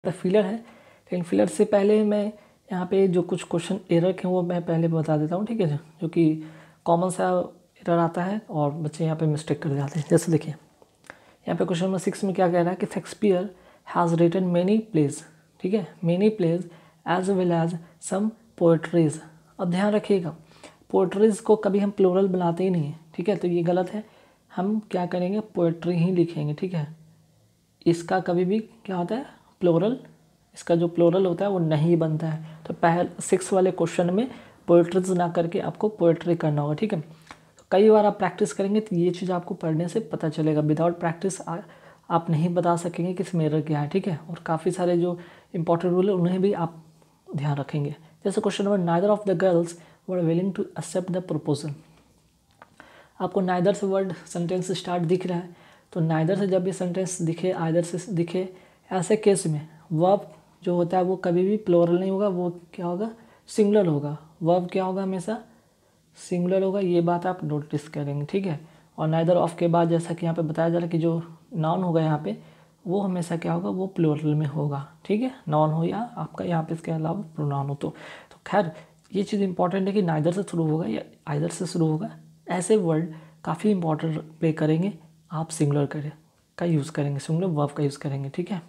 Filler है, लेकिन filler से पहले मैं यहाँ पे जो कुछ क्वेश्चन एरर के वो मैं पहले बता देता हूँ, ठीक है, जो कि कॉमन सा एरर आता है और बच्चे यहाँ पे मिस्टेक कर जाते हैं। जैसे देखिए यहाँ पे क्वेश्चन नंबर 6 में क्या कह रहा है कि Shakespeare has written many plays, ठीक है, many plays as well as some poetries. अब ध्यान रखिएगा पोएट्रीज को कभी हम प्लूरल बनाते ही नहीं है, ठीक है, तो ये गलत है। हम क्या करेंगे, पोएट्री ही लिखेंगे, ठीक है। इसका कभी भी क्या होता है, प्लूरल, इसका जो प्लूरल होता है वो नहीं बनता है। तो पहले 6 वाले क्वेश्चन में पोएट्रीज ना करके आपको पोएट्री करना होगा, ठीक है। तो कई बार आप प्रैक्टिस करेंगे तो ये चीज़ आपको पढ़ने से पता चलेगा। विदाउट प्रैक्टिस आप नहीं बता सकेंगे कि इसमें एरर क्या है, ठीक है। और काफ़ी सारे जो इंपॉर्टेंट रूल है उन्हें भी आप ध्यान रखेंगे। जैसे question number, neither of the girls were willing to accept the proposal. आपको नाइदर से वर्ड सेंटेंस स्टार्ट दिख रहा है, तो नाइदर से जब भी सेंटेंस दिखे, आइदर से दिखे, ऐसे केस में वर्ब जो होता है वो कभी भी प्लूरल नहीं होगा, वो क्या होगा, सिंगुलर होगा। वर्ब क्या होगा, हमेशा सिंगुलर होगा, ये बात आप नोटिस करेंगे, ठीक है। और नाइदर ऑफ के बाद जैसा कि यहाँ पे बताया जा रहा है कि जो नाउन होगा यहाँ पे वो हमेशा क्या होगा, वो प्लूरल में होगा, ठीक है, नाउन हो या आपका यहाँ पे इसके अलावा प्रोनाउन हो। तो खैर ये चीज़ इंपॉर्टेंट है कि नाइदर से शुरू होगा या आइदर से शुरू होगा। ऐसे वर्ड काफ़ी इंपॉर्टेंट प्ले करेंगे। आप सिंगुलर का यूज़ करेंगे, सिंगुलर वर्ब का यूज़ करेंगे, ठीक है।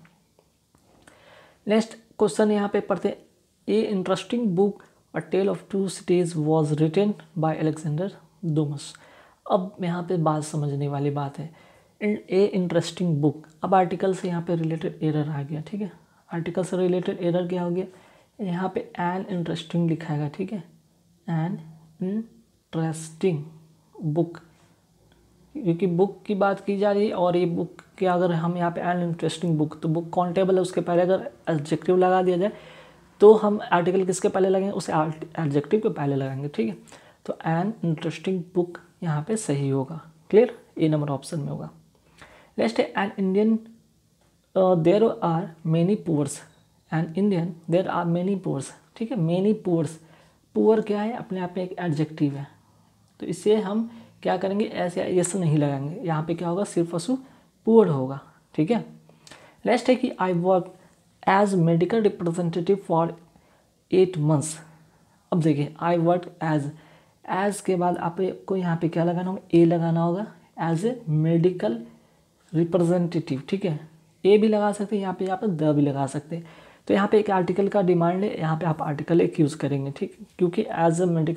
नेक्स्ट क्वेश्चन यहाँ पे पढ़ते हैं, a interesting book a tale of two cities was written by Alexander Dumas. अब यहाँ पे बात समझने वाली बात है, ए इंटरेस्टिंग बुक। अब आर्टिकल से यहाँ पे रिलेटेड एरर आ गया, ठीक है। आर्टिकल से रिलेटेड एरर क्या हो गया, यहाँ पे एन इंटरेस्टिंग लिखाएगा, ठीक है, एन इंटरेस्टिंग बुक, क्योंकि बुक की बात की जा रही है। और ये बुक के अगर हम यहाँ पे एन इंटरेस्टिंग बुक, तो बुक काउंटेबल है, उसके पहले अगर एडजेक्टिव लगा दिया जाए तो हम आर्टिकल किसके पहले लगाएंगे, उसे एडजेक्टिव के पहले लगाएंगे, ठीक है। तो एन इंटरेस्टिंग बुक यहाँ पे सही होगा, क्लियर, ए नंबर ऑप्शन में होगा। नेक्स्ट है an Indian there are many poors, an Indian there are many poors, ठीक है। मेनी पुअर्स, पुअर क्या है, अपने आप में एक एडजेक्टिव है, तो इसे हम क्या करेंगे, ऐसे यस नहीं लगाएंगे, यहाँ पे क्या होगा, सिर्फ असु पुअर होगा, ठीक है। नेक्स्ट है कि I work as medical representative for 8 months। अब देखिए आई वर्क एज के बाद आपको यहाँ पे क्या लगाना होगा, ए लगाना होगा, एज ए मेडिकल रिप्रेजेंटेटिव, ठीक है। ए भी लगा सकते हैं, यहाँ पे द भी लगा सकते हैं। तो यहाँ पे एक आर्टिकल का डिमांड है, यहाँ पे आप आर्टिकल एक यूज़ करेंगे, ठीक, क्योंकि एज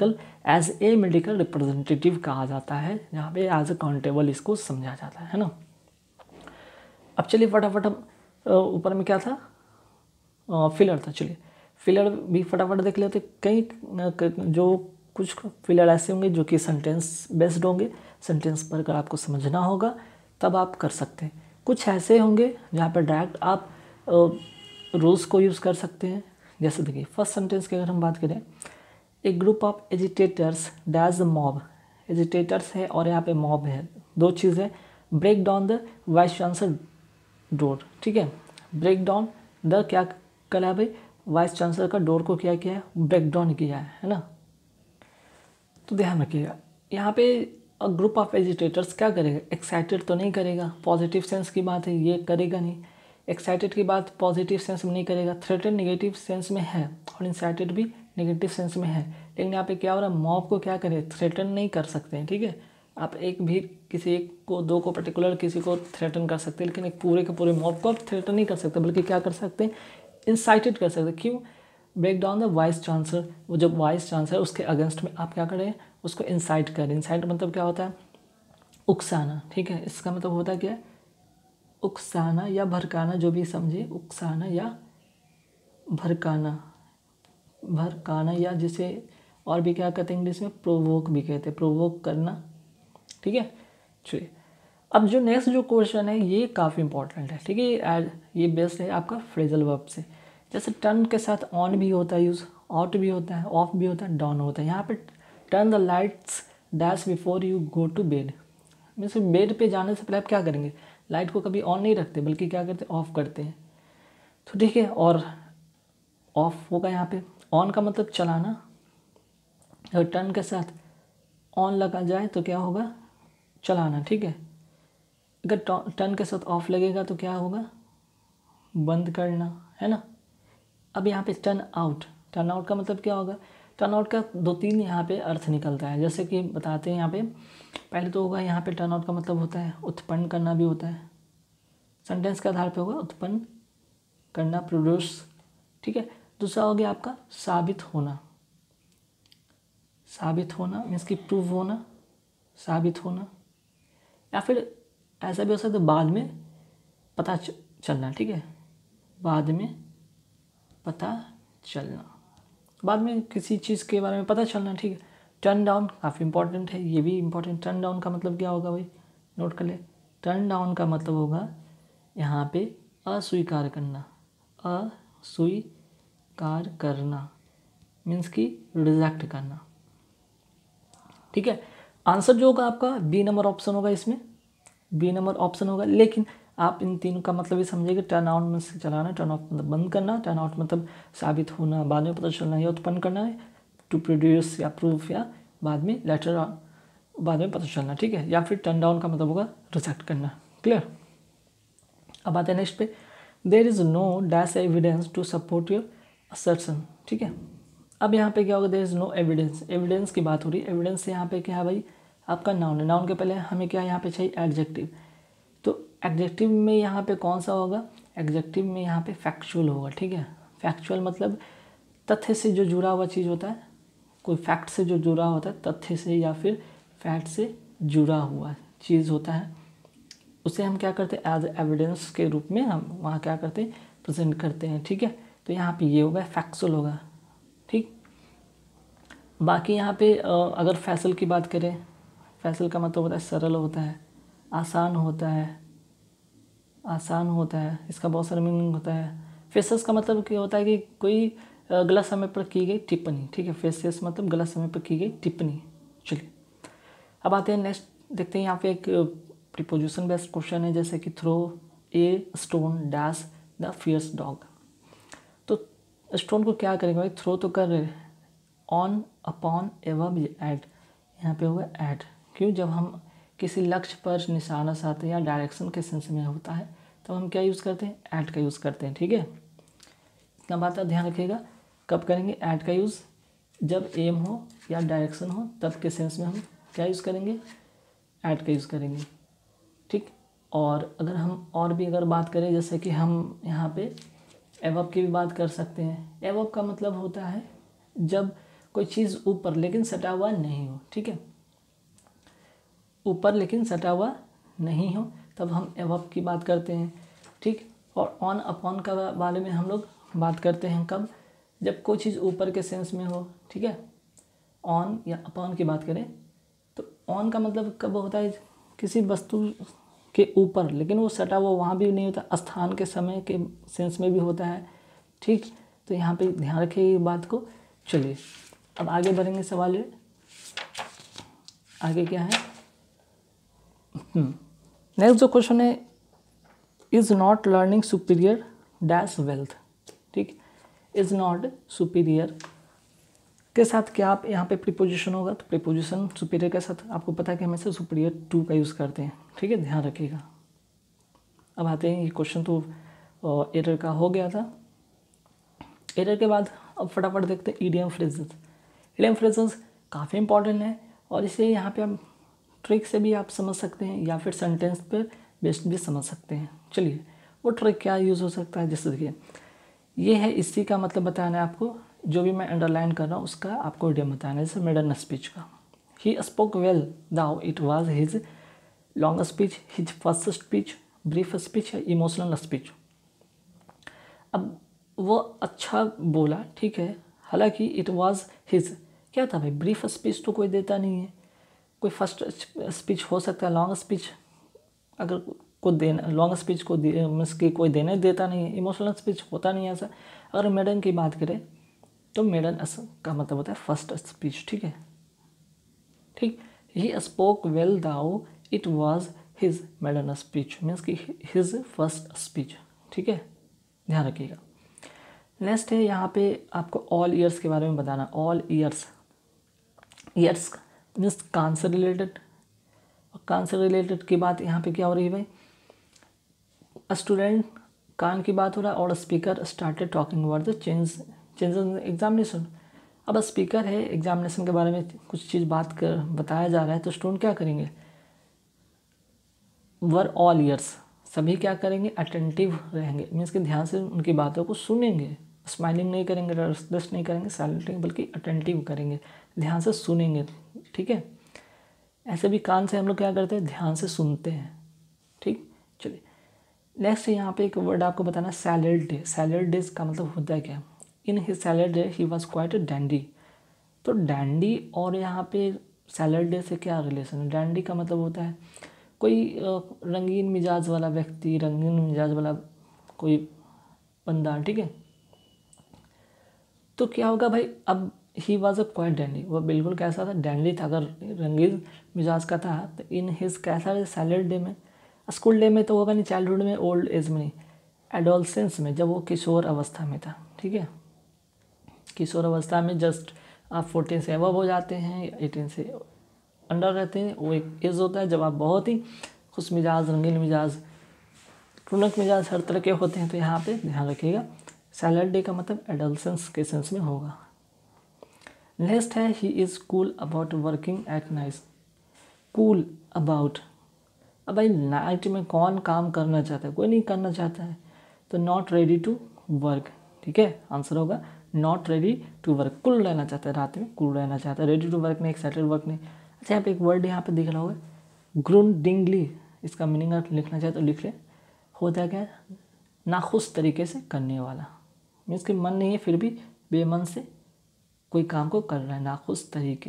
ए मेडिकल रिप्रेजेंटेटिव कहा जाता है, यहाँ पे एज ए काउंटेबल इसको समझा जाता है ना। अब चलिए फटाफट हम ऊपर में क्या था, फिलर था, चलिए फिलर भी फटाफट देख लेते। कई जो कुछ फिलर ऐसे होंगे जो कि सेंटेंस बेस्ड होंगे, सेंटेंस पर अगर आपको समझना होगा तब आप कर सकते हैं। कुछ ऐसे होंगे जहाँ पर डायरेक्ट आप रूल्स को यूज़ कर सकते हैं। जैसे देखिए फर्स्ट सेंटेंस की अगर हम बात करें, a group of agitators dash the mob, agitators है और यहाँ पे मॉब है, दो चीज़ें, break down the vice chancellor door, ठीक है। ब्रेक डाउन द क्या करा है भाई, वाइस चांसलर का डोर को क्या किया है, ब्रेक डाउन किया है ना। तो ध्यान रखिएगा यहाँ पे ग्रुप ऑफ एजिटेटर्स क्या करेगा, एक्साइटेड तो नहीं करेगा, पॉजिटिव सेंस की बात है, ये करेगा नहीं। एक्साइटेड की बात पॉजिटिव सेंस में नहीं करेगा, थ्रेटन नेगेटिव सेंस में है और इंसाइटेड भी नेगेटिव सेंस में है। लेकिन यहाँ पे क्या हो रहा है, मॉब को क्या करे, थ्रेटन नहीं कर सकते हैं, ठीक है। आप एक भी किसी एक को, दो को पर्टिकुलर किसी को थ्रेटन कर सकते हैं, लेकिन एक पूरे के पूरे मॉब को आप थ्रेटन नहीं कर सकते, बल्कि क्या कर सकते हैं, इंसाइटेड कर सकते हैं। क्यों, break down the vice chancellor, वो जब वाइस चांसलर उसके अगेंस्ट में आप क्या करें, उसको इंसाइट करें। इंसाइट मतलब क्या होता है, उकसाना, ठीक है। इसका मतलब होता है क्या, उकसाना या भड़काना, जो भी समझे, उकसाना या भड़काना या जिसे और भी क्या कहते हैं इंग्लिश में, प्रोवोक भी कहते हैं, प्रोवोक करना, ठीक है। चलिए अब जो नेक्स्ट जो क्वेश्चन है ये काफ़ी इंपॉर्टेंट है, ठीक है। ये बेस्ड है आपका फ्रेजल वर्ब से। जैसे टर्न के साथ ऑन भी होता है यूज़, आउट भी होता है, ऑफ भी होता है, डाउन होता है। यहाँ पे turn the lights dash before you go to bed, means bed पे जाने से पहले आप क्या करेंगे, लाइट को कभी ऑन नहीं रखते बल्कि क्या करते हैं, ऑफ करते हैं, तो ठीक है। और ऑफ होगा यहाँ पे, ऑन का मतलब चलाना, अगर टर्न के साथ ऑन लगा जाए तो क्या होगा, चलाना, ठीक है। अगर टर्न के साथ ऑफ लगेगा तो क्या होगा, बंद करना, है ना। अब यहाँ पे टर्न आउट का मतलब क्या होगा, टर्न आउट का 2-3 यहाँ पे अर्थ निकलता है, जैसे कि बताते हैं यहाँ पे। पहले तो होगा यहाँ पे टर्न आउट का मतलब होता है उत्पन्न करना भी होता है, सेंटेंस के आधार पे होगा उत्पन्न करना, प्रोड्यूस, ठीक है। दूसरा हो गया आपका साबित होना, मीन्स कि प्रूव होना, साबित होना, या फिर ऐसा भी हो सकता है बाद में पता चलना, ठीक है, बाद में पता चलना, बाद में किसी चीज़ के बारे में पता चलना, ठीक है। टर्न डाउन काफ़ी इंपॉर्टेंट है, ये भी इंपॉर्टेंट। टर्न डाउन का मतलब क्या होगा भाई, नोट कर ले। टर्न डाउन का मतलब होगा यहाँ पे अस्वीकार करना, अस्वीकार करना मीन्स कि रिजेक्ट करना, ठीक है। आंसर जो होगा आपका बी नंबर ऑप्शन होगा, इसमें बी नंबर ऑप्शन होगा। लेकिन आप इन तीनों का मतलब ये समझिए कि टर्न आउट में से चलाना, टर्न ऑफ मतलब बंद करना, टर्न आउट मतलब साबित होना, बाद में पता चलना या उत्पन्न करना है, टू प्रोड्यूस या प्रूफ, या बाद में लेटर बाद में पता चलना, ठीक है। या फिर टर्न डाउन का मतलब होगा रिजेक्ट करना। क्लियर। अब आते हैं नेक्स्ट पे, there is no dash evidence to support your assertion, ठीक है। अब यहाँ पे क्या होगा, there is no evidence, evidence की बात हो रही है। एविडेंस यहाँ पे क्या है भाई, आपका नाउन है। नाउन के पहले हमें क्या यहाँ पे चाहिए, एडजेक्टिव। तो एडजेक्टिव में यहाँ पे कौन सा होगा, एडजेक्टिव में यहाँ पे फैक्चुअल होगा, ठीक है। फैक्चुअल मतलब तथ्य से जो जुड़ा हुआ चीज़ होता है, कोई फैक्ट से जो जुड़ा होता है, तथ्य से या फिर फैक्ट से जुड़ा हुआ चीज़ होता है, उसे हम क्या करते हैं, एज एविडेंस के रूप में हम वहाँ क्या करते हैं, प्रेजेंट करते हैं, ठीक है। तो यहाँ पे ये होगा, फैक्चुअल होगा, ठीक। बाकी यहाँ पे अगर फैसल की बात करें, फैसल का मतलब होता है सरल होता है, आसान होता है, आसान होता है, इसका बहुत सारा मीनिंग होता है। फेसेस का मतलब क्या होता है कि कोई गलत समय पर की गई टिप्पणी, ठीक है। फेसेस मतलब गलत समय पर की गई टिप्पणी। चलिए अब आते हैं नेक्स्ट, देखते हैं यहाँ पे एक प्रीपोजिशन बेस्ड क्वेश्चन है, जैसे कि throw a stone dash the fierce dog. तो स्टोन को क्या करेंगे भाई, थ्रो तो कर रहे, ऑन अपॉन एवब ऐड, यहाँ पे होगा ऐड। क्यों, जब हम किसी लक्ष्य पर निशाना साधते हैं या डायरेक्शन के सेंस में होता है तो हम क्या यूज़ करते हैं, ऐड का यूज़ करते हैं, ठीक है। इतना बात का ध्यान रखिएगा, कब करेंगे ऐड का यूज़, जब एम हो या डायरेक्शन हो तब के सेंस में हम क्या यूज़ करेंगे, ऐड का यूज़ करेंगे, ठीक। और अगर हम और भी अगर बात करें, जैसे कि हम यहाँ पे एवब की भी बात कर सकते हैं। एवब का मतलब होता है जब कोई चीज़ ऊपर लेकिन सटा हुआ नहीं हो, ठीक है, ऊपर लेकिन सटा हुआ नहीं हो तब हम एवब की बात करते हैं, ठीक। और ऑन अपॉन का बारे में हम लोग बात करते हैं कब, जब कोई चीज़ ऊपर के सेंस में हो, ठीक है। ऑन या अपॉन की बात करें तो ऑन का मतलब कब होता है, किसी वस्तु के ऊपर लेकिन वो सटा हुआ वहाँ भी नहीं होता, स्थान के समय के सेंस में भी होता है, ठीक। तो यहाँ पे ध्यान रखिए ये बात को। चलिए अब आगे बढ़ेंगे, सवाल आगे क्या है, नेक्स्ट जो क्वेश्चन है, is not learning superior dash wealth, ठीक। इज़ नॉट सुपीरियर के साथ क्या आप यहाँ पे प्रीपोजिशन होगा, तो प्रीपोजिशन सुपीरियर के साथ आपको पता है कि हमेशा सुपीरियर टू का यूज़ करते हैं, ठीक है, ध्यान रखिएगा। अब आते हैं, ये क्वेश्चन तो एरर का हो गया था। एरर के बाद अब फटाफट देखते हैं ईडियम फ्रेजेस। ईडियम फ्रेजेस काफ़ी इंपॉर्टेंट है और इसे यहाँ पे आप ट्रिक से भी आप समझ सकते हैं या फिर सेंटेंस पे बेस्ड भी समझ सकते हैं। चलिए वो ट्रिक क्या यूज़ हो सकता है, जैसे देखिए ये है, इसी का मतलब बताना है आपको, जो भी मैं अंडरलाइन कर रहा हूँ उसका आपको ईडियम बताना है। जैसे मेडन स्पीच का, he spoke well though it was his long speech, his first speech, brief speech या इमोशनल स्पीच। अब वो अच्छा बोला, ठीक है, हालांकि इट वाज हिज क्या था भाई, ब्रीफ स्पीच तो कोई देता नहीं है, कोई फर्स्ट स्पीच हो सकता है, लॉन्ग स्पीच अगर को देना, लॉन्ग स्पीच को मीन्स कि कोई देने देता नहीं है, इमोशनल स्पीच होता नहीं है ऐसा। अगर मेडन की बात करें तो मेडन का मतलब होता है फर्स्ट स्पीच, ठीक है, ठीक। He spoke well though it was his maiden speech means कि हिज फर्स्ट स्पीच, ठीक है, ध्यान रखिएगा। नेक्स्ट है यहाँ पे आपको ऑल ईयर्स के बारे में बताना। ऑल ईयर्स, ईयर्स मीन्स कान से रिलेटेड, और कान से रिलेटेड की बात यहाँ पे क्या हो रही है भाई, स्टूडेंट कान की बात हो रहा है और speaker started talking about the changes in examination. अब स्पीकर है, एग्जामिनेशन के बारे में कुछ चीज़ बताया जा रहा है, तो स्टूडेंट क्या करेंगे, वर ऑल ईयर्स, सभी क्या करेंगे, अटेंटिव रहेंगे, मीन्स कि ध्यान से उनकी बातों को सुनेंगे, स्माइलिंग नहीं करेंगे, रेस्टलेस नहीं करेंगे, साइलेंट नहीं, बल्कि अटेंटिव करेंगे, ध्यान से सुनेंगे। ठीक है, ऐसे भी कान से हम लोग क्या करते हैं, ध्यान से सुनते हैं। ठीक, चलिए नेक्स्ट यहाँ पे एक वर्ड आपको बताना, सैलड डे। सैलड डेज का मतलब होता है क्या, in his salad day he was quite dandy. तो डैंडी और यहाँ पे सैलड डे से क्या रिलेशन है, डैंडी का मतलब होता है कोई रंगीन मिजाज वाला व्यक्ति, रंगीन मिजाज वाला कोई बंदा। ठीक है, तो क्या होगा भाई, अब he was a quite dandy, वह बिल्कुल कैसा था, डैंडी था। अगर रंगीन मिजाज का था तो इन हिज कैसा सैलड डे में, स्कूल डे में तो होगा नहीं, चाइल्डहुड में, ओल्ड एज में नहीं, एडोलसेंस में, जब वो किशोर अवस्था में था। ठीक है, किशोर अवस्था में जस्ट आप 14 से अबव हो जाते हैं, 18 से अंडर रहते हैं, वो एक एज होता है जब आप बहुत ही खुश मिजाज, रंगीन मिजाज, टुनक मिजाज हर तरह के होते हैं। तो यहाँ पे ध्यान रखिएगा, सैलड डे का मतलब एडोलसेंस के सेंस में होगा। नेक्स्ट है, he is cool about working at night. Cool about, अब भाई नाइट में कौन काम करना चाहता है, कोई नहीं करना चाहता है, तो नॉट रेडी टू वर्क। ठीक है, आंसर होगा not ready to work, cool रहना चाहता है, रात में कूल रहना चाहता है, रेडी टू वर्क नहीं, एक्साइटेड वर्क नहीं। अच्छा, यहाँ पे एक वर्ड यहाँ पे दिख रहा होगा ग्रुंडिंगली, इसका मीनिंग अगर लिखना चाहे तो लिख ले। होता है क्या, नाखुश तरीके से करने वाला, मीन्स कि मन नहीं है फिर भी बेमन से कोई काम को कर रहा है, नाखुश तरीके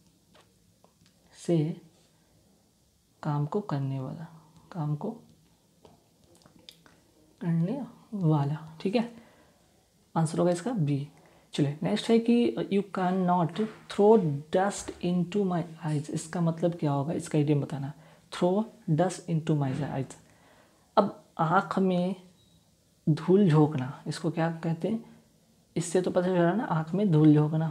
से काम को करने वाला, काम को करने वाला। ठीक है, आंसर होगा इसका बी। चलिए नेक्स्ट है कि you can not throw dust in to my eyes. इसका मतलब क्या होगा, इसका इडियम बताना, throw dust in to my eyes. अब आँख में धूल झोंकना, इसको क्या कहते हैं, इससे तो पता चल रहा है ना, आँख में धूल झोंकना,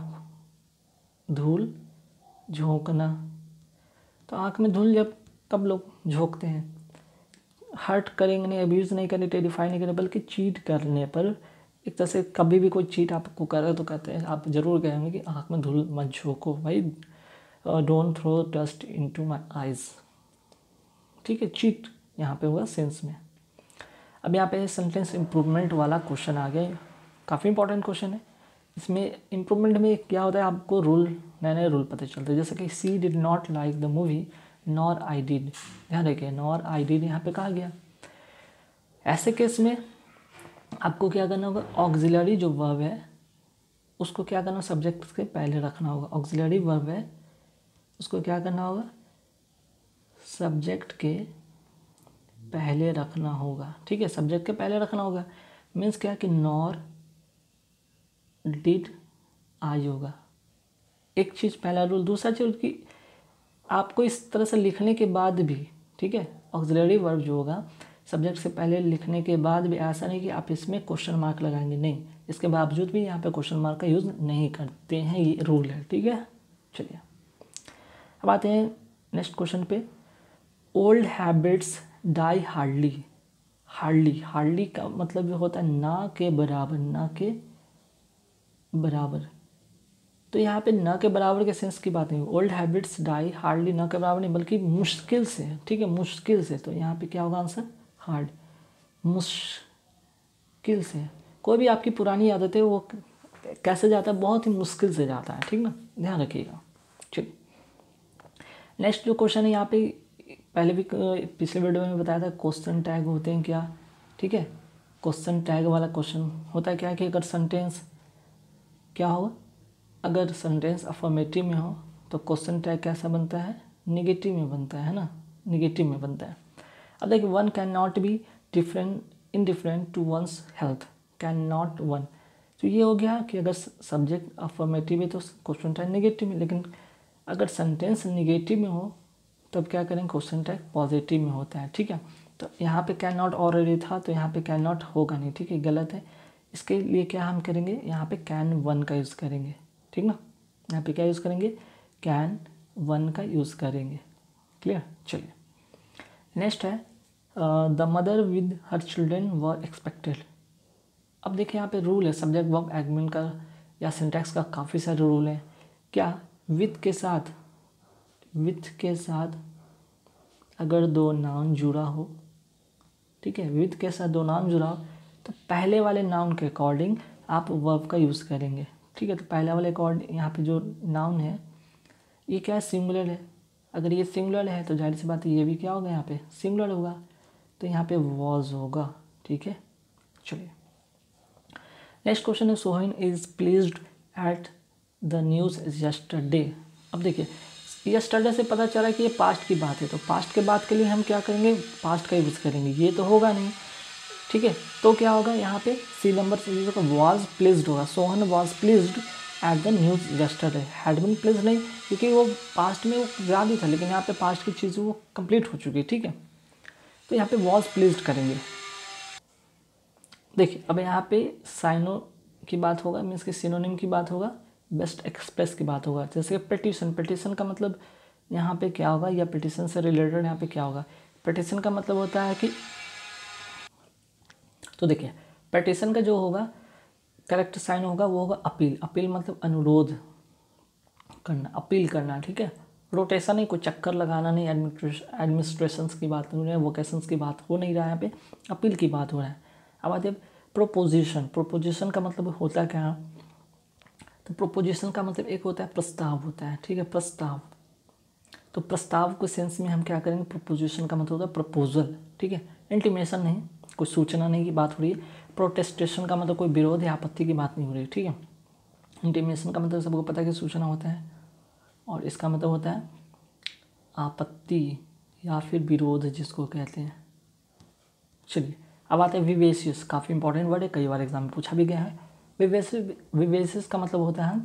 धूल झोंकना। तो आँख में धूल जब कब लोग झोंकते हैं, हर्ट करेंगे नहीं, अब्यूज़ नहीं करेंगे, टेरिफाई नहीं करेंगे, बल्कि चीट करने पर, एक तरह से कभी भी कोई चीट आपको कर रहा है तो कहते हैं, आप ज़रूर कहेंगे कि आँख में धूल मत झोंको भाई, don't throw dust into my eyes. ठीक है, चीट यहाँ पे होगा सेंस में। अब यहाँ पे सेंटेंस इम्प्रूवमेंट वाला क्वेश्चन आ गया, काफ़ी इंपॉर्टेंट क्वेश्चन है। इसमें इम्प्रूवमेंट में क्या होता है, आपको रूल, नए नए रूल पता चलते हैं, जैसे कि she did not like the movie nor I did. ध्यान रखिए, नॉर आई डिड यहाँ पे कहा गया। ऐसे केस में आपको क्या करना होगा, ऑक्सिलरी जो वर्ब है उसको क्या करना, सब्जेक्ट के पहले रखना होगा। ऑक्सिलरी वर्ब है उसको क्या करना होगा, सब्जेक्ट के पहले रखना होगा। ठीक है, सब्जेक्ट के पहले रखना होगा, मीन्स क्या कि नॉर डिड आई होगा, एक चीज़ पहला रूल। दूसरा चीज़ कि आपको इस तरह से लिखने के बाद भी, ठीक है, ऑक्सिलरी वर्ब जो होगा सब्जेक्ट से पहले लिखने के बाद भी ऐसा नहीं कि आप इसमें क्वेश्चन मार्क लगाएंगे, नहीं, इसके बावजूद भी यहाँ पे क्वेश्चन मार्क का यूज़ नहीं करते हैं, ये रूल है। ठीक है, चलिए अब आते हैं नेक्स्ट क्वेश्चन पे। Old habits die hardly. Hardly का मतलब ये होता है ना के बराबर, ना के बराबर। तो यहाँ पे न के बराबर के सेंस की बात नहीं, ओल्ड हैबिट्स डाई हार्डली, न के बराबर नहीं बल्कि मुश्किल से। ठीक है, मुश्किल से, तो यहाँ पे क्या होगा आंसर, हार्ड, मुश्किल से। कोई भी आपकी पुरानी आदत है वो कैसे जाता है, बहुत ही मुश्किल से जाता है। ठीक ना, ध्यान रखिएगा। चलिए नेक्स्ट जो क्वेश्चन है यहाँ पे, पहले भी पिछले वीडियो में बताया था, क्वेश्चन टैग होते हैं क्या। ठीक है, क्वेश्चन टैग वाला क्वेश्चन होता है क्या कि अगर सेंटेंस क्या होगा, अगर सेंटेंस अफर्मेटिव में हो तो क्वेश्चन टैग कैसा बनता है, निगेटिव में बनता है ना, निगेटिव में बनता है। अब देखिए, one can not be indifferent to one's health, can not one, तो ये हो गया कि अगर सब्जेक्ट अफर्मेटिव है तो क्वेश्चन टैग निगेटिव में, लेकिन अगर सेंटेंस निगेटिव में हो तब क्या करेंगे, क्वेश्चन टैग पॉजिटिव में होता है। ठीक है, तो यहाँ पे कैन नॉट ऑलरेडी था तो यहाँ पे कैन नॉट होगा नहीं। ठीक है, गलत है। इसके लिए क्या हम करेंगे, यहाँ पे कैन वन का यूज़ करेंगे। ठीक ना, यहाँ पे क्या यूज़ करेंगे, कैन वन का यूज़ करेंगे। क्लियर, चलिए नेक्स्ट है, the mother with her children were expected. अब देखिए यहाँ पे रूल है, सब्जेक्ट वर्ब एग्रीमेंट का या सिंटैक्स का काफ़ी सारे रूल हैं। क्या विथ के साथ अगर दो नाउन जुड़ा हो, ठीक है, विथ के साथ दो नाउन जुड़ा हो तो पहले वाले नाउन के अकॉर्डिंग आप वर्ब का यूज़ करेंगे, ठीक है। तो पहले वाले अकॉर्डिंग यहाँ पे जो नाउन है ये क्या है, सिंगुलर है। अगर ये सिंगुलर है तो जाहिर सी बात है ये भी क्या होगा, यहाँ पे सिंगुलर होगा, तो यहाँ पे वॉज होगा, ठीक है। चलिए नेक्स्ट क्वेश्चन है, Sohan is pleased at the news yesterday. अब देखिए यस्टरडे से पता चला कि ये पास्ट की बात है, तो पास्ट के बाद के लिए हम क्या करेंगे, पास्ट का यूज़ करेंगे, ये तो होगा नहीं, ठीक है। तो क्या होगा यहाँ पे सी नंबर से होगा वॉज प्लीज्ड होगा, Sohan was pleased at the news yesterday. Had been pleased नहीं, क्योंकि वो पास्ट में वो याद ही था, लेकिन यहाँ पे पास्ट की चीज़ वो कंप्लीट हो चुकी है, ठीक है। तो यहाँ पे वॉज प्लीज्ड करेंगे। देखिए अब यहाँ पे साइनो की बात होगा, मीन्स कि सिनोनिम की बात होगा, बेस्ट एक्सप्रेस की बात होगा। जैसे पिटीशन, पिटीशन का मतलब यहाँ पे क्या होगा, या पिटीशन से रिलेटेड यहाँ पे क्या होगा, पिटीशन का मतलब होता है कि, तो देखिए पिटीशन का जो होगा करेक्ट साइन होगा वो होगा अपील। अपील मतलब अनुरोध करना, अपील करना, ठीक है। रोटेशन नहीं, कोई चक्कर लगाना नहीं, एडमिनिस्ट्रेशन की बात नहीं है, वोकेशंस की बात हो नहीं रहा है, यहाँ पे अपील की बात हो रहा है। अब आते प्रोपोजिशन। प्रोपोजिशन का मतलब होता है क्या, तो प्रोपोजिशन का मतलब एक होता है प्रस्ताव होता है, ठीक है, प्रस्ताव। तो प्रस्ताव के सेंस में हम क्या करेंगे, प्रोपोजिशन का मतलब होता है प्रपोजल, ठीक है। इंटीमेशन नहीं, कोई सूचना नहीं की बात हो रही है। प्रोटेस्टेशन का मतलब कोई विरोध या आपत्ति की बात नहीं हो रही है, ठीक है। इंटीमेशन का मतलब सबको पता है कि सूचना होता है, और इसका मतलब होता है आपत्ति या फिर विरोध जिसको कहते हैं। चलिए अब आते हैं विवेशियस, काफ़ी इंपॉर्टेंट वर्ड है, कई बार एग्जाम में पूछा भी गया है। विवेशियस का मतलब होता है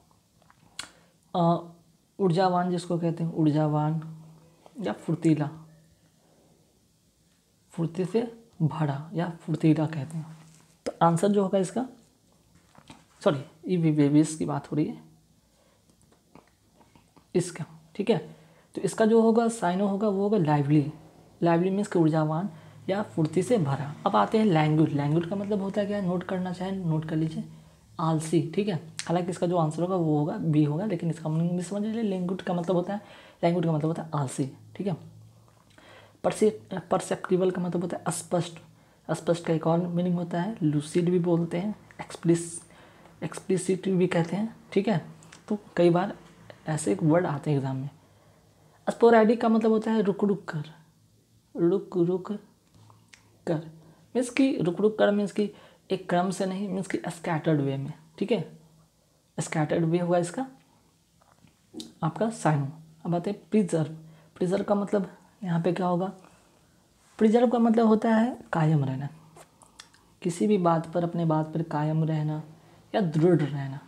ऊर्जावान, जिसको कहते हैं ऊर्जावान या फुर्तीला, फुर्ती से भरा या फुर्तीला कहते हैं। तो आंसर जो होगा इसका, सॉरी ये विवेशियस की बात हो रही है इसका, ठीक है। तो इसका जो होगा साइनो होगा वो होगा लाइवली। लाइवली मीन्स कि ऊर्जावान या फुर्ती से भरा। अब आते हैं लैंग्वेज। लैंग्वेज का मतलब होता है क्या, नोट करना चाहे नोट कर लीजिए, आलसी, ठीक है। हालांकि इसका जो आंसर होगा वो होगा बी होगा, लेकिन इसका मीनिंग भी समझ लीजिए। लैंग्वेज का मतलब होता है, लैंग्वेज का मतलब होता है आलसी, ठीक है। परसेप्टिबल का मतलब होता है स्पष्ट। स्पष्ट का एक और मीनिंग होता है लूसिड भी बोलते हैं, एक्सप्लिसिट भी कहते हैं, ठीक है। तो कई बार ऐसे एक वर्ड आते हैं एग्जाम में। स्पोरैडिक का मतलब होता है रुक रुक कर, रुक रुक कर, मीन्स कि रुक रुक कर मीन्स कि एक क्रम से नहीं, मीन्स कि स्कैटर्ड वे में, ठीक है। स्कैटर्ड वे हुआ इसका आपका साइनो। अब आते हैं प्रिजर्व। प्रिजर्व का मतलब यहाँ पे क्या होगा, प्रिजर्व का मतलब होता है कायम रहना, किसी भी बात पर अपने बात पर कायम रहना या दृढ़ रहना,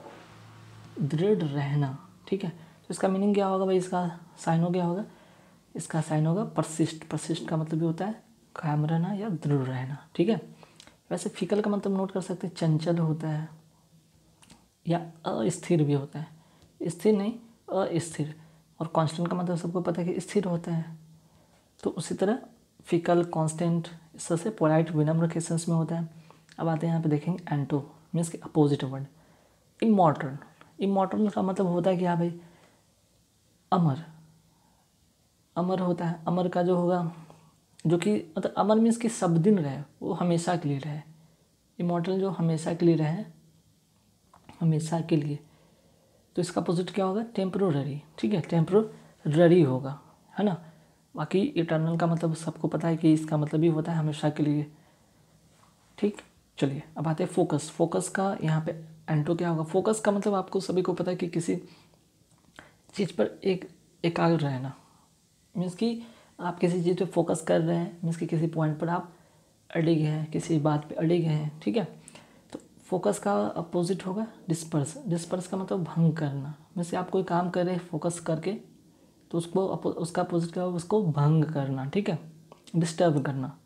दृढ़ रहना, ठीक है। तो इसका मीनिंग क्या होगा भाई, इसका साइनो क्या होगा, इसका साइन होगा परसिस्ट। परसिस्ट का मतलब भी होता है कायम रहना या दृढ़ रहना, ठीक है। वैसे फिकल का मतलब नोट कर सकते हैं, चंचल होता है या अस्थिर भी होता है, स्थिर नहीं अस्थिर। और कांस्टेंट का मतलब सबको पता है कि स्थिर होता है। तो उसी तरह फिकल, कांस्टेंट इस तरह से पोलाइट विनम्र के सेंस में होता है। अब आते हैं यहाँ पे देखेंगे एंटो, मीन्स कि अपोजिट वर्ड। इमॉर्टल। इमॉर्टल का मतलब होता है कि हाँ भाई अमर, अमर होता है। अमर का जो होगा, जो कि मतलब अमर मीन्स कि सब दिन रहे, वो हमेशा के लिए रहे। इमॉर्टल जो हमेशा के लिए रहे, हमेशा के लिए। तो इसका अपोजिट क्या होगा, टेम्पररी, ठीक है, टेम्पररी होगा, है ना। बाकी इटर्नल का मतलब सबको पता है कि इसका मतलब भी होता है हमेशा के लिए, ठीक। चलिए अब आते हैं फोकस। फोकस का यहाँ पे एंटो क्या होगा, फोकस का मतलब आपको सभी को पता है कि किसी चीज़ पर एकाग्र रहना, मीन्स कि आप किसी चीज़ पे फोकस कर रहे हैं, मीन्स कि किसी पॉइंट पर आप अड़िग हैं, किसी बात पे अड़िग हैं, ठीक है। तो फोकस का अपोजिट होगा डिस्पर्स। डिस्पर्स का मतलब भंग करना, मीन्स आप कोई काम कर रहे हैं फोकस करके, तो उसका अपोजिट क्या होगा, उसको भंग करना, ठीक है, डिस्टर्ब करना।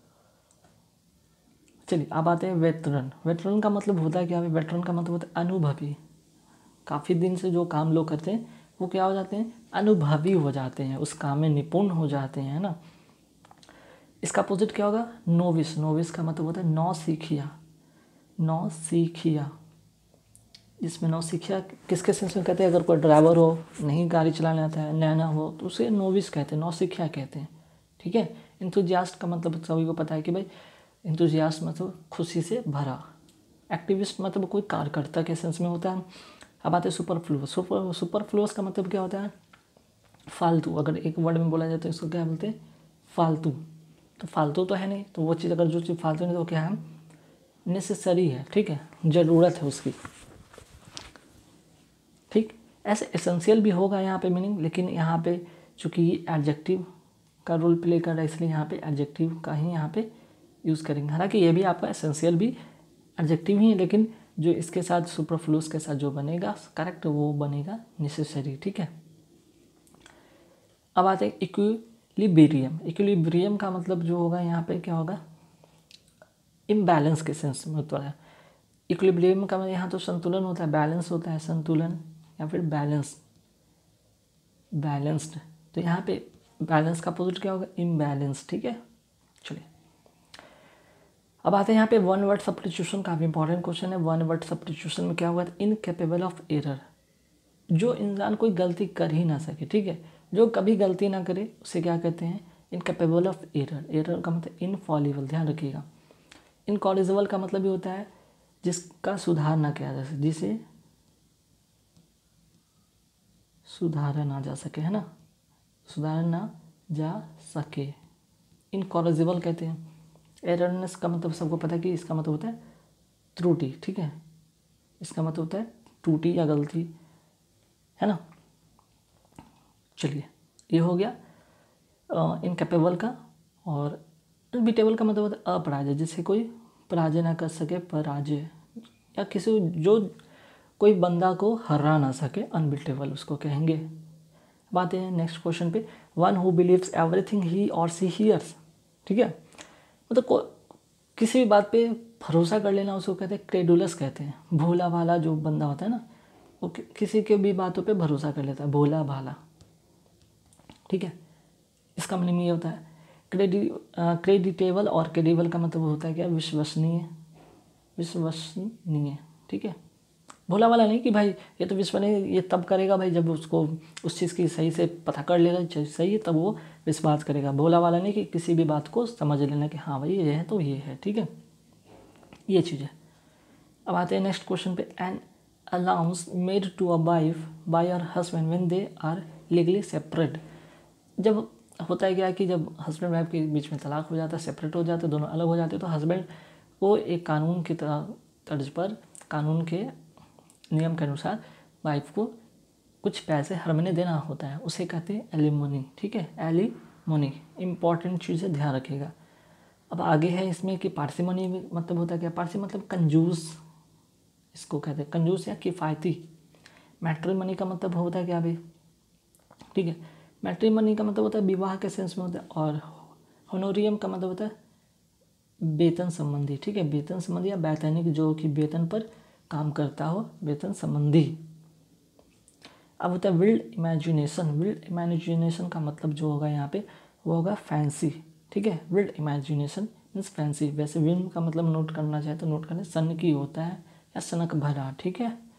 चलिए अब आते हैं वेटरन। वेटरन का मतलब होता है क्या, वेटरन का मतलब होता है अनुभवी। काफ़ी दिन से जो काम लोग करते हैं वो क्या हो जाते हैं, अनुभवी हो जाते हैं, उस काम में निपुण हो जाते हैं, है ना। इसका अपोजिट क्या होगा? नोविस। नोविस का मतलब होता है नौसिखिया। नौसिखिया, इसमें नौसिखिया किसके सेंस में कहते हैं? अगर कोई ड्राइवर हो, नहीं गाड़ी चलाने आता है, नैना हो, तो उसे नोविस कहते हैं, नौसिखिया कहते हैं, ठीक है। इंथुजियास्ट का मतलब सभी को पता है कि भाई इंथुजियास्ट मतलब खुशी से भरा। एक्टिविस्ट मतलब कोई कार्यकर्ता के सेंस में होता है। अब आते हैं सुपरफ्लुअस। सुपरफ्लुअस का मतलब क्या होता है? फालतू। अगर एक वर्ड में बोला जाए तो इसको क्या बोलते हैं? फालतू। तो फालतू तो है नहीं, तो वो चीज़, अगर जो चीज़ फालतू नहीं तो वो क्या है? नेसेसरी है, ठीक है, ज़रूरत है उसकी, ठीक। ऐसे एसेंशियल भी होगा यहाँ पे मीनिंग, लेकिन यहाँ पे चूँकि एडजेक्टिव का रोल प्ले कर रहा है इसलिए यहाँ पे एडजेक्टिव का ही यहाँ पे यूज़ करेंगे। हालांकि ये भी आपका एसेंशियल भी एडजेक्टिव ही है, लेकिन जो इसके साथ सुपरफ्लुअस के साथ जो बनेगा करेक्ट वो बनेगा नेसेसरी, ठीक है। अब आते हैं इक्विलिब्रियम। इक्विलिब्रियम का मतलब जो होगा यहाँ पे क्या होगा? इम्बैलेंस के सेंस में होता है। इक्विलिब्रियम का यहाँ तो संतुलन होता है, बैलेंस होता है, संतुलन या फिर बैलेंस्ड। तो यहाँ पे बैलेंस का अपोजिट क्या होगा? इम्बैलेंस, ठीक है। चलिए अब आते हैं यहाँ पे वन वर्ड सब्स्टिट्यूशन। काफ़ी इंपॉर्टेंट क्वेश्चन है। वन वर्ड सब्स्टिट्यूशन में क्या होगा? Incapable of error. जो इंसान कोई गलती कर ही ना सके, ठीक है, जो कभी गलती ना करे उसे क्या कहते हैं? Incapable of error. एरर का मतलब इनफॉलिबल, ध्यान रखिएगा। इनकॉरिजिबल का मतलब ये होता है जिसका सुधार ना किया जा सके, जिसे सुधारा ना जा सके, है ना, सुधारा ना जा सके, इनकॉरिजिबल कहते हैं। एररनेस का मतलब सबको पता है कि इसका मतलब होता है त्रुटि, ठीक है, इसका मतलब होता है त्रुटि या गलती, है ना। चलिए ये हो गया इनकेपेबल का। और अनबीटेबल का मतलब होता है अपराजय, जिससे कोई पराजय ना कर सके, पराजय, या किसी जो कोई बंदा को हरा ना सके, अनबीटेबल उसको कहेंगे। बात है नेक्स्ट क्वेश्चन पे, one who believes everything he और सी हियर्स, ठीक है, मतलब किसी भी बात पे भरोसा कर लेना उसको कहते हैं क्रेडुलस कहते हैं। भोला भाला जो बंदा होता है ना, वो किसी के भी बातों पे भरोसा कर लेता है, भोला भाला, ठीक है। इसका मीनिंग ये होता है क्रेडिटेबल। और क्रेडिबल का मतलब होता है क्या? विश्वसनीय, विश्वसनीय, ठीक है। भोला वाला नहीं कि भाई ये तो विश्वसनीय, ये तब करेगा भाई जब उसको उस चीज़ की सही से पता कर लेगा सही है तब वो विश्वास करेगा। भोला वाला नहीं कि किसी भी बात को समझ लेना कि हाँ भाई ये है तो ये है, ठीक है, ये चीज़ है। अब आते हैं नेक्स्ट क्वेश्चन पे, an allowance made to a wife by her husband when they are legally separate. जब होता है क्या कि जब हस्बैंड वाइफ के बीच में तलाक हो जाता है, सेपरेट हो जाते हैं, दोनों अलग हो जाते हैं, तो हस्बैंड को एक कानून की तर्ज पर, कानून के नियम के अनुसार वाइफ को कुछ पैसे हर महीने देना होता है, उसे कहते हैं एलिमोनी, ठीक है, एलिमोनी। इंपॉर्टेंट चीज़ है, ध्यान रखिएगा। अब आगे है इसमें कि पार्सिमनी मतलब होता है क्या? पार्सी मतलब कंजूस, इसको कहते हैं कंजूस या किफ़ायती। मैट्रिमनी का मतलब होता है क्या भाई? ठीक है, मैट्रिमनी का मतलब होता है विवाह के सेंस में होता है। और होनोरियम का मतलब होता है वेतन संबंधी, ठीक है, वेतन संबंधी या वैतनिक, जो कि वेतन पर काम करता हो, वेतन संबंधी। अब होता है विल्ड इमेजिनेशन। विल्ड इमेजिनेशन का मतलब जो होगा यहाँ पे वो होगा फैंसी, ठीक है। Wild imagination means fancy. वैसे विल्ड का मतलब नोट करना चाहे तो नोट करें, सन की होता है या सनक भरा, ठीक है।